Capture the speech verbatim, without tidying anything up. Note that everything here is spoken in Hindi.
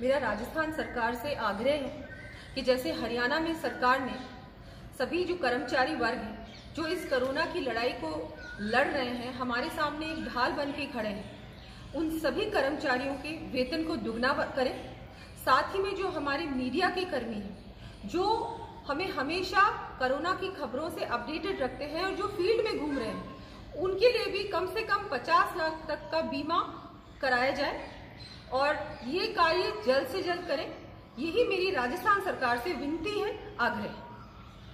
मेरा राजस्थान सरकार से आग्रह है कि जैसे हरियाणा में सरकार ने सभी जो कर्मचारी वर्ग हैं जो इस कोरोना की लड़ाई को लड़ रहे हैं, हमारे सामने एक ढाल बन के खड़े हैं, उन सभी कर्मचारियों के वेतन को दुगना करें। साथ ही में जो हमारे मीडिया के कर्मी हैं जो हमें हमेशा कोरोना की खबरों से अपडेटेड रखते हैं और जो फील्ड में घूम रहे हैं, उनके लिए भी कम से कम पचास लाख तक का बीमा कराया जाए और ये कार्य जल्द से जल्द करें। यही मेरी राजस्थान सरकार से विनती है, आग्रह।